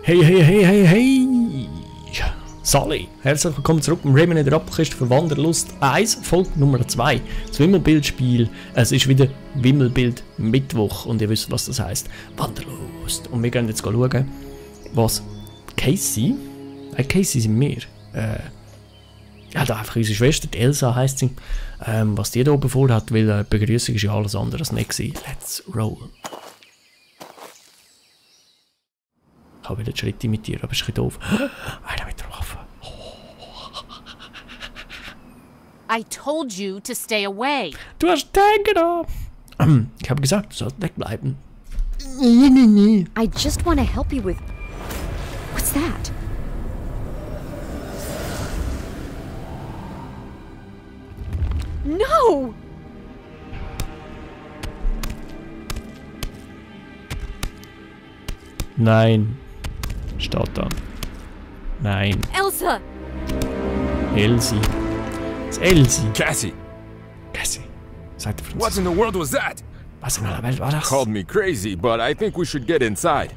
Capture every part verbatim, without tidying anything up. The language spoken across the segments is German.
Hey, hey, hey, hey, hey! Sally, herzlich willkommen zurück im Rayman in der Rappelkiste für Wanderlust eins, Folge Nummer zwei. Das Wimmelbildspiel. Es ist wieder Wimmelbild Mittwoch und ihr wisst, was das heisst. Wanderlust. Und wir gehen jetzt schauen, was Casey, äh, Casey sind wir, äh, ja, da einfach unsere Schwester, die Elsa heisst sie, ähm, was die da oben vorhat, weil äh, Begrüßung ist ja alles andere als nicht gewesen. Let's roll. Ich habe wieder die Schritte imitieren, aber es ist ein bisschen doof. Einer mit der Waffe. I told you to stay away. Du hast den genommen. Ich habe gesagt, du sollst wegbleiben. Nee, nee, nee. I just want to help you with... What's that? No! Nein. Steht da. Nein. Elsa! Elsie. Das ist Elsie. Cassie! Cassie. Sagt der Franzose. What in the world was that? Was in aller Welt war das? Called me crazy, but I think we should get inside.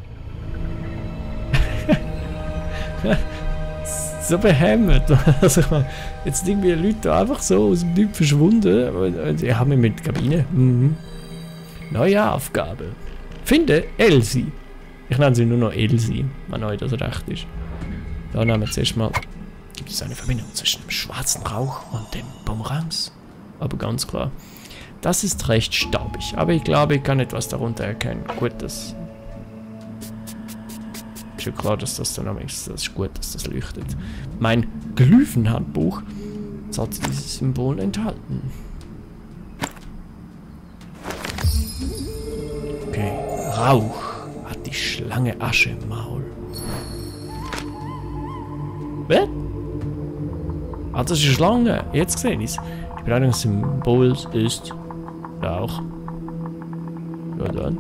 So behämmert. Also, ich meine, jetzt irgendwie Leute da einfach so aus dem Typ verschwunden. Und ich habe mich mit der Kabine. Mhm. Neue Aufgabe. Finde Elsie. Ich nenne sie nur noch Elsie, wenn euch das recht ist. Da nehmen wir zuerst mal. Gibt es eine Verbindung zwischen dem schwarzen Rauch und den Bumerangs? Aber ganz klar. Das ist recht staubig, aber ich glaube, ich kann etwas darunter erkennen. Gut, das ist ja klar, dass das dann ist. Das ist gut, dass das leuchtet. Mein Glyphenhandbuch sollte dieses Symbol enthalten. Okay, Rauch hat die Schlange Asche im Maul. Was? Ah, das ist eine Schlange. Jetzt gesehen ist. Die Beleidigung des Symbols ist Rauch. Ja, dann.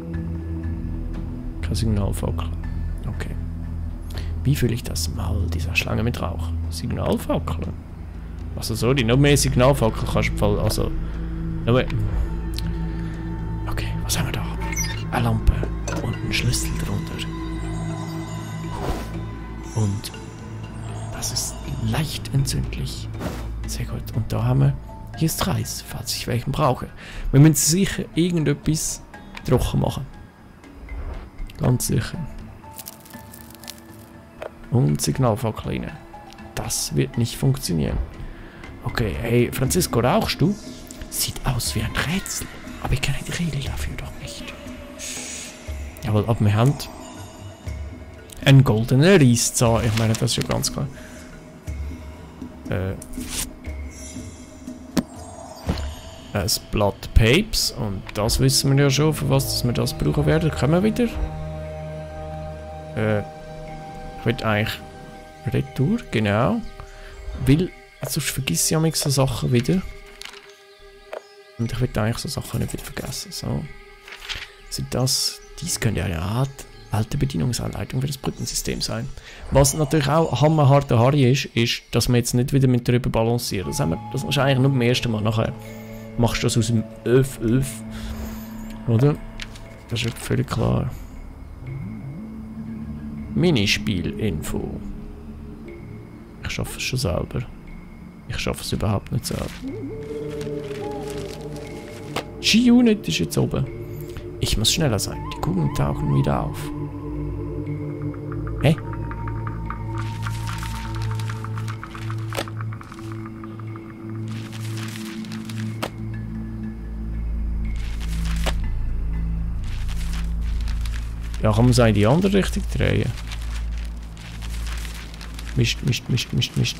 Kein Signalfackel. Okay. Wie fühle ich das Maul dieser Schlange mit Rauch? Signalfackel? Also so, die noch mehr Signalfackel kannst du voll. Also. Noch mehr. Okay, was haben wir da? Eine Lampe und ein Schlüssel drunter. Und das ist leicht entzündlich. Sehr gut. Und da haben wir... Hier ist Reis, falls ich welchen brauche. Wir müssen sicher irgendetwas trocken machen. Ganz sicher. Und Signalfackel rein. Das wird nicht funktionieren. Okay, hey, Francisco, rauchst du? Sieht aus wie ein Rätsel. Aber ich kenne die Regel dafür doch nicht. Jawohl, aber wir haben einen goldenen Reiszahn. Ich meine, das ist ja ganz klar. Äh... Ein Blatt Papes und das wissen wir ja schon, für was dass wir das brauchen werden. Können wir wieder? Äh, ich will eigentlich Retour, genau. Weil, sonst vergiss ich ja so Sachen wieder. Und ich will eigentlich so Sachen nicht wieder vergessen. So. Sind das, dies könnte ja eine Art alte Bedienungsanleitung für das Brückensystem sein. Was natürlich auch hammerharter Harry ist, ist, dass wir jetzt nicht wieder mit drüber balancieren. Das, haben wir, das ist eigentlich nur beim ersten Mal. Nachher machst du das aus dem Öf, Öf. Oder? Das ist völlig klar. Minispiel-Info. Ich schaffe es schon selber. Ich schaffe es überhaupt nicht selber. G-Unit ist jetzt oben. Ich muss schneller sein. Die Kugeln tauchen wieder auf. Hä? Ja, kann man es in die andere Richtung drehen? Mist, Mist, Mist, Mist, Mist.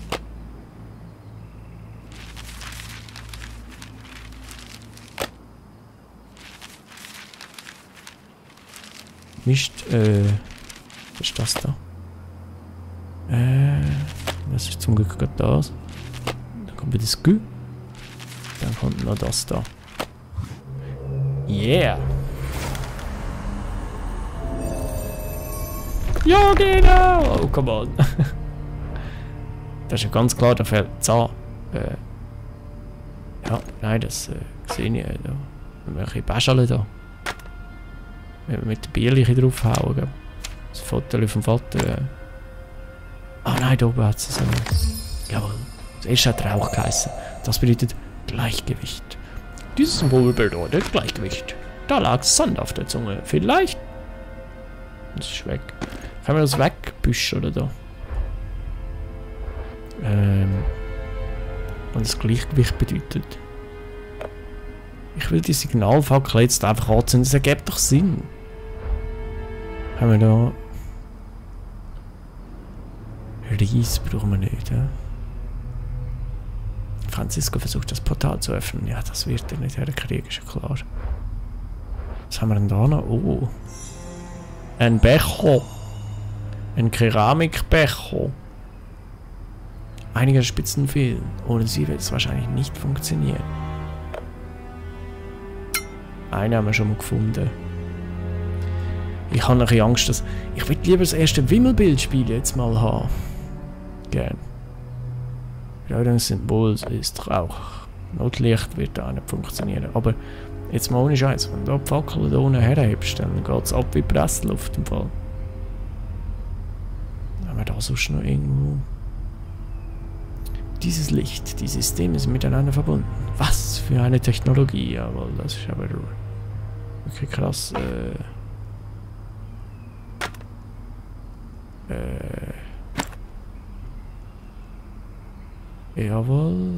Mist, äh... was ist das da? Äh... Das ist zum Glück gerade das. Dann kommt wieder das Gü. Dann kommt noch das da. Yeah! Ja, genau! Oh, come on. Das ist ja ganz klar, da fehlt Zahn. Äh, ja, nein, das äh, sehe ich. Da. Welche Bäschale da. Wenn wir mit der Bierliche draufhauen. Das Foto vom Vater. Ah nein, da oben hat es so. Jawohl. Das erste hat Rauch geheißen. Das bedeutet Gleichgewicht. Dieses Symbol bedeutet Gleichgewicht. Da lag Sand auf der Zunge. Vielleicht. Das ist weg. Kann man das wegbüschen oder da? Ähm. Und das Gleichgewicht bedeutet. Ich will die Signalfackel jetzt einfach anzünden. Das ergibt doch Sinn. Haben wir da. Reis brauchen wir nicht, ja? Francisco versucht das Portal zu öffnen. Ja, das wird er nicht herkriegen, ist ja klar. Was haben wir denn da noch? Oh. Ein Becher. Ein Keramikbecher. Einige Spitzen fehlen. Ohne sie wird es wahrscheinlich nicht funktionieren. Eine haben wir schon mal gefunden. Ich habe ein bisschen Angst, dass... Ich will lieber das erste Wimmelbildspiel jetzt mal haben. Gern. Symbol ist Rauch. Notlicht wird da nicht funktionieren. Aber jetzt mal ohne Scheiß, wenn du die Fackel da unten herhebst, dann geht es ab wie Pressluft im Fall. Haben wir da sonst noch irgendwo... Dieses Licht, die Systeme sind miteinander verbunden. Was für eine Technologie, jawohl, das ist aber wirklich krass. Äh, äh, jawohl.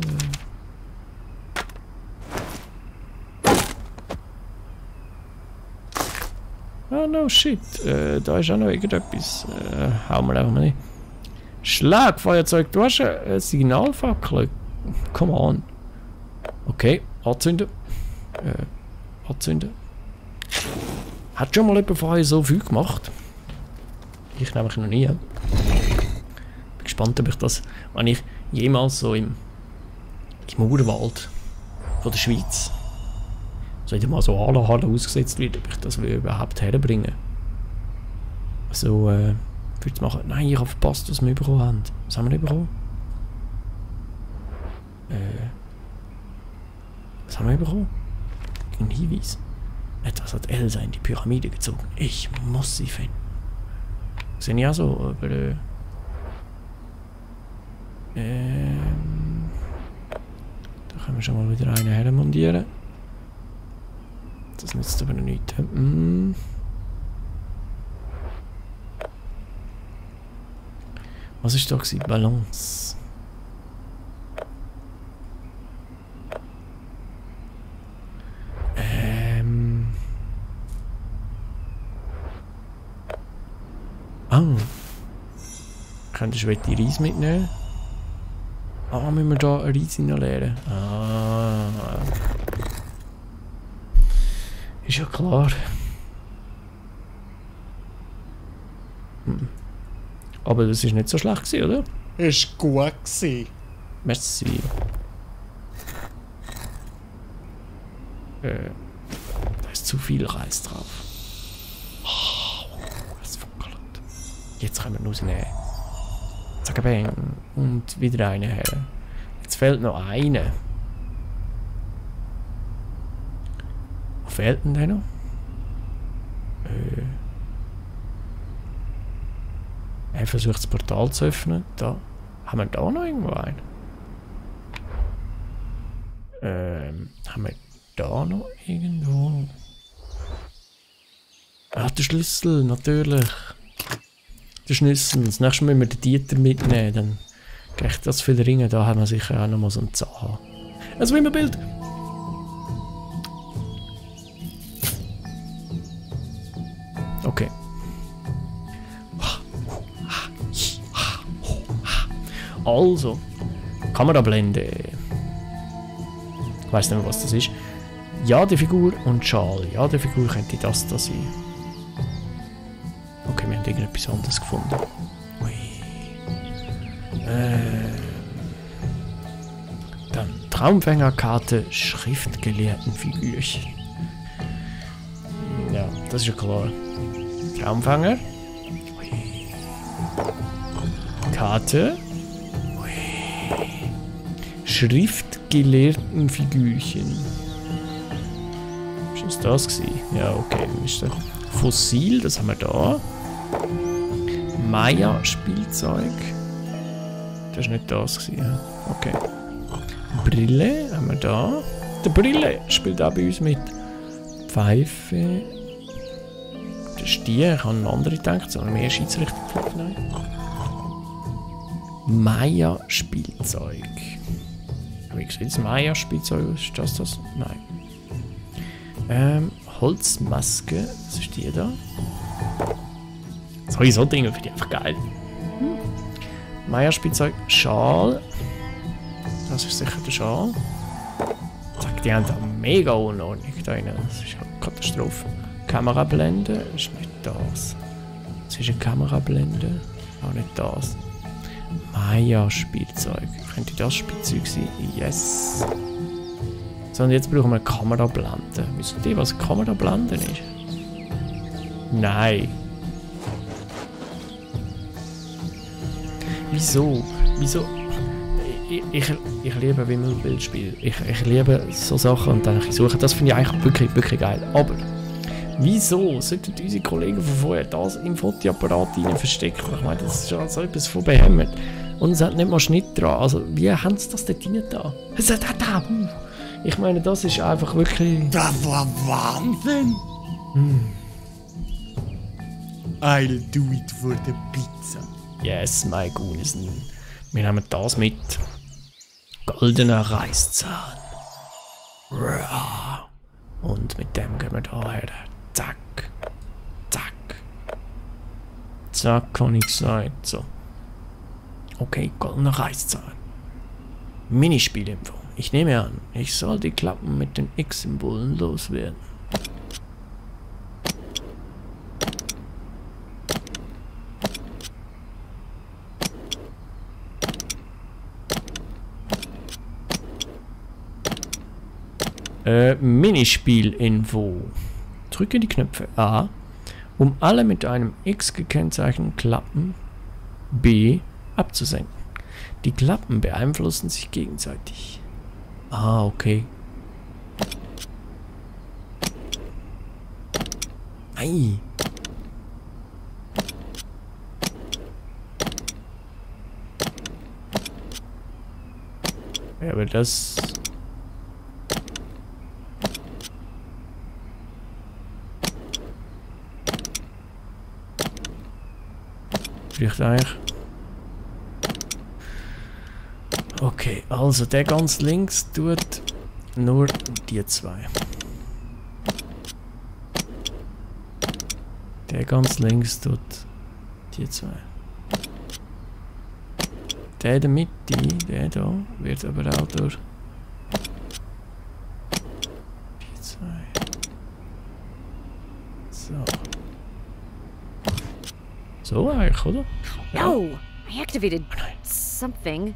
Oh no shit, äh, da ist auch noch irgendetwas. Äh, hauen wir einfach mal nicht. Schlagfeuerzeug, du hast eine Signalfackel. Come on. Okay, anzünden. Äh, anzünden. Hat schon mal jemand vorher so viel gemacht? Ich nämlich noch nie. Bin gespannt, ob ich das, wenn ich jemals so im, im Urwald von der Schweiz so mal so Halle Halle ausgesetzt wird, ob ich das überhaupt herbringen. So, äh, würde machen. Nein, ich habe verpasst, was wir bekommen haben. Was haben wir bekommen? Äh. Was haben wir bekommen? Ein Hinweis. Etwas hat Elsa in die Pyramide gezogen. Ich muss sie finden. Sind ja so, aber. Äh, ähm. Da können wir schon mal wieder eine hermontieren. Das nützt aber noch nichts. Hm. Was ist da gewesen? Balance. Ähm. Ah. Könntest du die Reis mitnehmen? Ah, müssen wir da Reis hineinleeren? Ah. Ist ja klar. Hm. Aber das ist nicht so schlecht gewesen, oder? Ist gut gewesen. Merci. Äh, da ist zu viel Reis drauf. Oh, das funkelt. Jetzt können wir rausnehmen. Zack, bang. Und wieder eine her. Jetzt fehlt noch eine. Wo fehlt denn der noch? Äh. Er versucht das Portal zu öffnen. Da. Haben wir da noch irgendwo einen? Ähm. Haben wir da noch irgendwo? Ah, der Schlüssel, natürlich. Der Schlüssel. Das nächste Mal müssen wir den Dieter mitnehmen. Dann kriegt das viele Ringe. Da haben wir sicher auch noch mal so einen Zahn. Ein Wimmelbild! Okay. Also, Kamerablende. Ich weiss nicht mehr, was das ist. Ja, die Figur und Schal. Ja, die Figur könnte das da sein. Okay, wir haben irgendetwas anderes gefunden. Ui. Äh. Dann Traumfängerkarte, Schriftgelehrtenfigürchen. Ja, das ist ja klar. Traumfänger. Ui. Karte. Schriftgelehrtenfigürchen. Ist das das gewesen? Ja, okay. Ist das Fossil, das haben wir da. Maya-Spielzeug. Das war nicht das. Gewesen. Okay. Brille haben wir da. Der Brille spielt auch bei uns mit. Pfeife. Der Stier, ich habe eine andere gedacht, sondern mehr Schiedsrichter. Nein. Maya-Spielzeug. Wie sieht das Maya-Spielzeug aus? Ist das das? Nein. Ähm, Holzmaske. Was ist die da? So, so Dinge finde ich einfach geil. Hm. Maya-Spielzeug. Schal. Das ist sicher der Schal. Zack, die haben da mega Unordnung da rein. Das ist eine Katastrophe. Kamerablende. Das ist nicht das. Das ist eine Kamerablende. Auch nicht das. Maya-Spielzeug. Könnte das Spielzeug sein? Yes. So, und jetzt brauchen wir eine Kamerablende. Wisst ihr, was Kamerablende ist? Nein. Wieso? Wieso? Ich, ich, ich liebe Wimmelbildspiele. Ich, ich liebe so Sachen und dann suchen. Das finde ich eigentlich wirklich, wirklich geil. Aber wieso sollten unsere Kollegen von vorher das im Fotoapparat rein verstecken? Ich meine, das ist schon so etwas von behämmert. Und es hat nicht mal Schnitt dran. Also, wie haben sie das dort rein da? Ich meine, das ist einfach wirklich... Das war Wahnsinn! Hm. I'll do it for the pizza. Yes, my Gunesen. Wir nehmen das mit. Goldener Reißzahn. Und mit dem gehen wir da her. Zack. Zack. Zack, kann ich gesagt. So. Okay, goldener Reißzahn. Minispielinfo. Ich nehme an, ich soll die Klappen mit den X-Symbolen loswerden. Äh, Minispielinfo. Drücke die Knöpfe A, um alle mit einem X gekennzeichneten Klappen B abzusenken. Die Klappen beeinflussen sich gegenseitig. Ah, okay. Ei. Ja, aber das... Vielleicht eigentlich... Okay, also der ganz links tut nur die zwei. Der ganz links tut die zwei. Der in der Mitte, der da, wird aber auch durch die zwei. So. So eigentlich, oder? Ja. No! I activated something.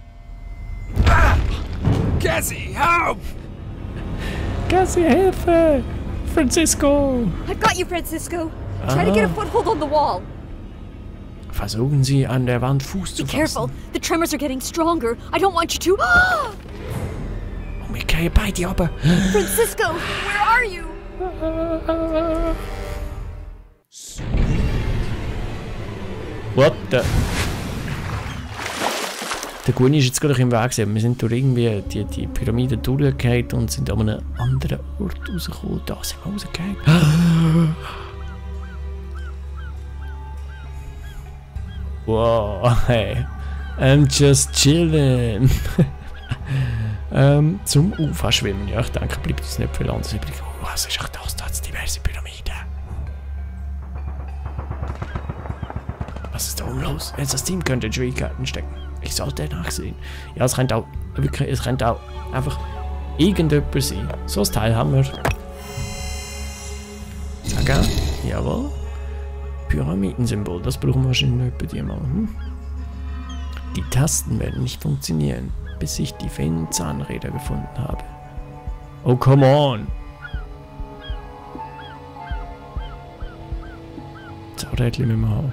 Cassie, help! Cassie, Hilfe! Francisco! I've got you, Francisco. Try to get a foothold on the wall. Versuchen Sie, an der Wand Fuß zu Be fassen. careful. The tremors are getting stronger. I don't want you to. Und wir gehen bei dir runter. Francisco, where are you? What the... Der Guni ist jetzt gerade im Weg gewesen. Wir sind durch irgendwie die, die Pyramide durchgefallen und sind an einem anderen Ort rausgekommen. Da sind wir rausgefallen. Wow, hey. I'm just chilling. ähm, zum Ufer schwimmen. Ja, ich denke, bleibt uns nicht viel anderes übrig. Oh, was ist auch das? Da hat es diverse Pyramiden. Was ist da oben los? Jetzt das Team könnte in Schwierigkeiten stecken. Ich sollte nachsehen. Ja, es könnte auch wirklich, es könnte auch einfach irgendjemand sein. So ein Teil haben wir. Zack, jawohl. Pyramidensymbol, das brauchen wir wahrscheinlich nicht bei dir mal. Hm? Die Tasten werden nicht funktionieren, bis ich die fehlenden Zahnräder gefunden habe. Oh, come on! Zahnrädchen müssen wir haben.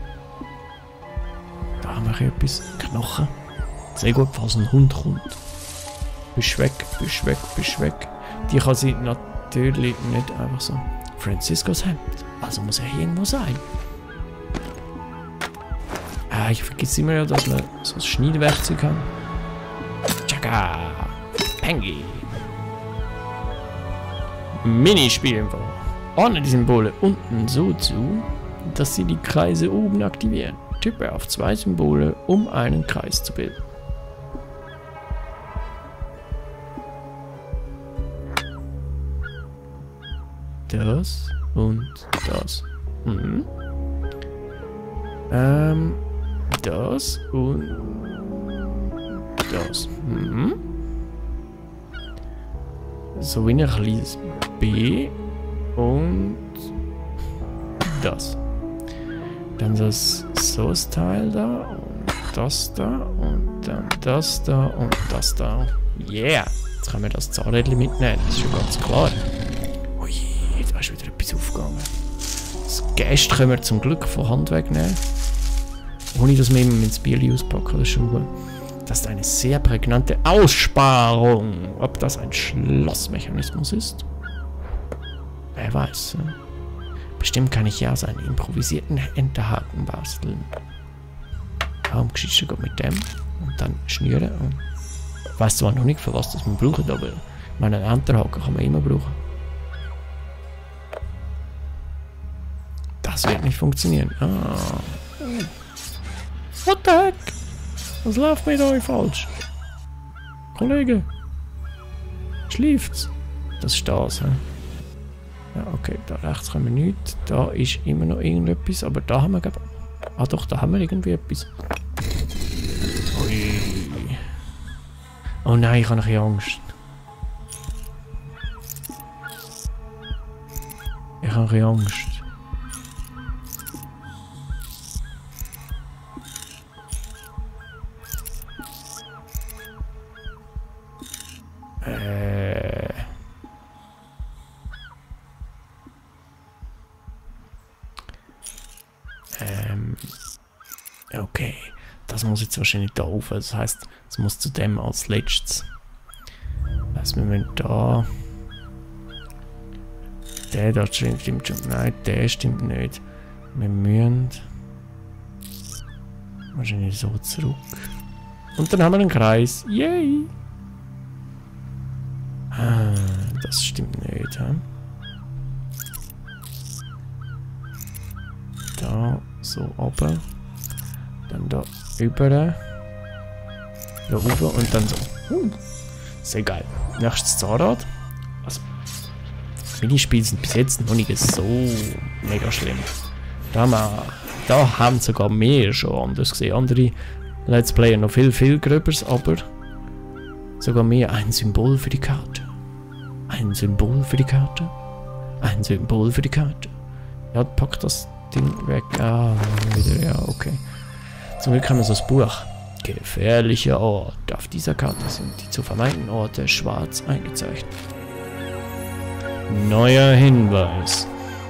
Da haben wir etwas. Knochen. Sehr gut, falls ein Hund kommt. Bist weg, bist weg, bist weg. Die kann sie natürlich nicht einfach so. Franciscos Hemd. Also muss er hier irgendwo sein. Ah, ich vergesse immer ja, dass man so ein Schneidwerkzeug hat. Tschakka! Pengi! Minispiel im Fall. Ordne die Symbole unten so zu, dass sie die Kreise oben aktivieren. Tippe auf zwei Symbole, um einen Kreis zu bilden. Das und das. Mhm. Ähm, das und das. Mhm. So wie ein kleines B und das. Dann das so ein Teil da und das da und dann das da und das da. Yeah! Jetzt können wir das Zahnrädchen mitnehmen, das ist schon ganz klar. Ui, da ist wieder etwas aufgegangen. Das Gäste können wir zum Glück von Hand wegnehmen. Ohne dass wir immer ins Bier auspacken, das ist schon gut. Das ist eine sehr prägnante Aussparung. Ob das ein Schlossmechanismus ist? Wer weiß. Ne? Bestimmt kann ich ja so einen improvisierten Enterhaken basteln. Warum geschieht du mit dem? Und dann schnüren. Und ich weiss zwar noch nicht, für was das man braucht, aber meinen Enterhaken kann man immer brauchen. Das wird nicht funktionieren. Ah. What the heck? Was läuft mit euch falsch? Kollege? Schläft's? Das ist das, hä? Ja, okay, da rechts haben wir nichts. Da ist immer noch irgendetwas, aber da haben wir, glaube ich... Ah doch, da haben wir irgendwie etwas. Ui. Oh nein, ich habe noch ein bisschen Angst. Ich habe ein bisschen Angst. Äh. Ähm. Okay. Das muss jetzt wahrscheinlich da rauf. Das heißt, es muss zu dem als letztes. Was wir müssen da. Der da stimmt schon. Nein, der stimmt nicht. Wir müssen. Wahrscheinlich so zurück. Und dann haben wir einen Kreis. Yay! Ah, das stimmt nicht, hä? Da, so oben. Dann da über. Da oben und dann so. Uh, sehr geil. Nächstes Zahnrad. Also, Minispiele sind bis jetzt noch nicht so mega schlimm. Da haben, wir, da haben sogar mehr schon anders gesehen. Andere Let's Player noch viel, viel gröberes, aber sogar mehr ein Symbol für die Karte. Ein Symbol für die Karte. Ein Symbol für die Karte. Ja, pack das Ding weg. Ah, wieder, ja, okay. Zum Glück haben wir so das Buch. Gefährliche Orte. Auf dieser Karte sind die zu vermeidenden Orte schwarz eingezeichnet. Neuer Hinweis.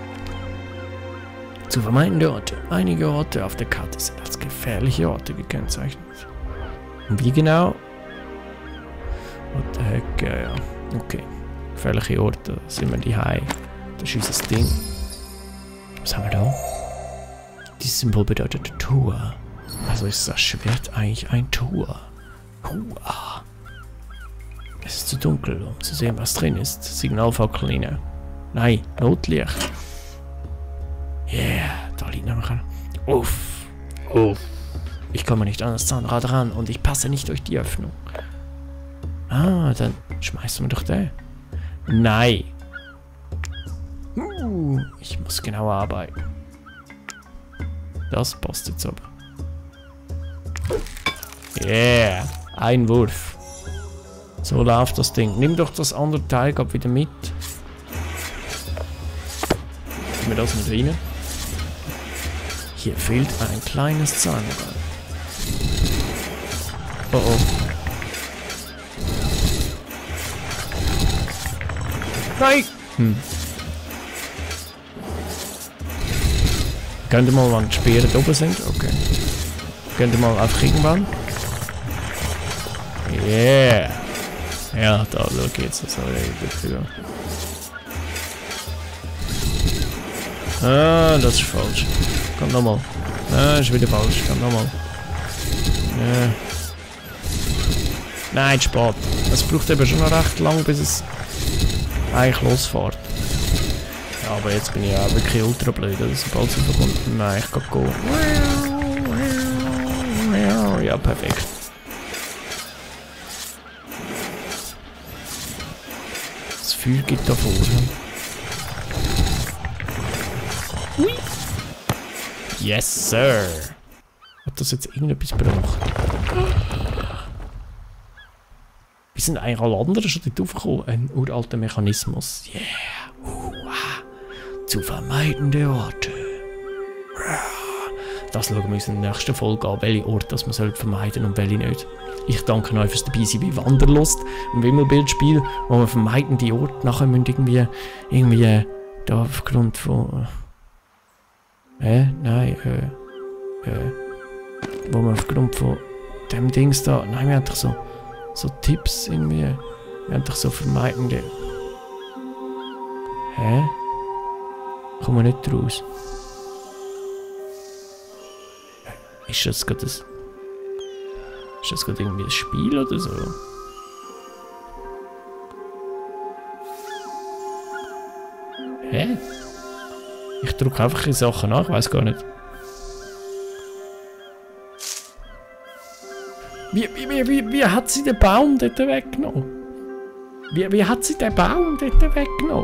Zu vermeidende Orte. Einige Orte auf der Karte sind als gefährliche Orte gekennzeichnet. Und wie genau? What the heck, ja, ja. Okay. Gefährliche Orte, da sind wir die High. Das ist unser Ding. Was haben wir da? Dieses Symbol bedeutet Tor. Also ist das Schwert eigentlich ein Tor. Hua. Es ist zu dunkel, um zu sehen, was drin ist. Signalfackel. Nein, Notlicht. Yeah, da liegt noch ein. Uff. Uff. Ich komme nicht an das Zahnrad ran und ich passe nicht durch die Öffnung. Ah, dann schmeißen wir doch den. Nein. Uh, ich muss genauer arbeiten. Das passt jetzt aber. Yeah, ein Wurf. So läuft das Ding. Nimm doch das andere Teil gerade wieder mit. Nehmen wir das mit rein. Hier fehlt ein kleines Zahnrad. Oh oh. Nein! Hm. Könnt ihr mal, wann die Speere oben sind? Okay. Könnt ihr mal auf irgendwann? Yeah! Ja, da so geht's. Das gut wieder. Ah, das ist falsch. Kommt nochmal. Ah, ist wieder falsch. Kommt nochmal. Äh. Nein, spät. Es braucht eben schon noch recht lang, bis es eigentlich losfährt. Ja, aber jetzt bin ich auch wirklich ultra blöd, dass sobald es rauskommt. Nein, ich kann gehen. Ja, perfekt. Das Feuer gibt da vor. Hui. Yes, sir. Hat das jetzt irgendetwas gebracht? Wie sind eigentlich alle anderen schon dort aufgekommen? Ein uralter Mechanismus. Yeah. Uh, ah. Zu vermeidende Orte. Das schauen wir uns in der nächsten Folge an, welche Orte man sollte vermeiden und welche nicht. Ich danke euch fürs dabei sein bei Wanderlust, ein Wimmelbildspiel, wo wir vermeidende Orte nachher müssen irgendwie, irgendwie, da aufgrund von, äh, nein, äh, äh, wo wir aufgrund von dem Dings da, nein, wir haben doch so, so Tipps irgendwie, wir haben doch so vermeidende, hä? Kommen wir nicht raus. Ist das gerade das... Ist das gerade irgendwie ein Spiel oder so? Hä? Ich drücke einfach in Sachen nach, ich weiß gar nicht. Wie, wie, wie, wie, wie hat sie den Baum dort weggenommen? Wie, wie hat sie den Baum dort weggenommen?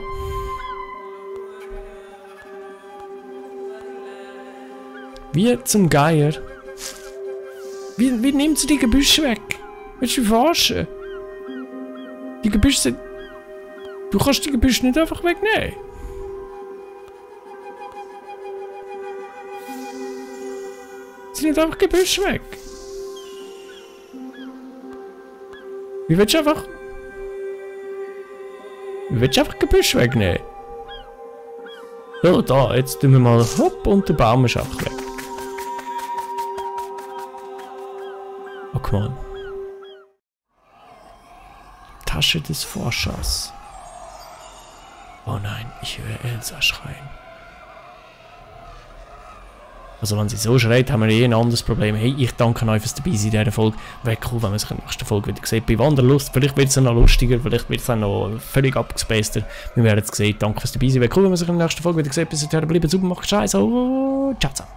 Wie zum Geier? Wie, wie nimmt sie die Gebüsche weg? Willst du mich verarschen? Die Gebüsche sind... Du kannst die Gebüsche nicht einfach wegnehmen. Sie nimmt einfach Gebüsche weg. Wie willst du einfach... Wie willst du einfach Gebüsche wegnehmen? So, da, jetzt tun wir mal hopp und der Baum ist einfach weg. Oh, come on. Tasche des Forschers. Oh nein, ich höre Elsa schreien. Also wenn sie so schreit, haben wir eh ein anderes Problem. Hey, ich danke euch fürs Dabeisein in dieser Folge. Wäre cool, wenn man sich in der nächsten Folge wieder sieht. Bei Wanderlust, vielleicht wird es noch lustiger, vielleicht wird es dann noch völlig abgespaceter. Wir werden es sehen. Danke fürs Dabeisein. Wäre cool, wenn man sich in der nächsten Folge wieder sieht. Bis dahin bleiben super, macht Scheiße. Oh, ciao zusammen.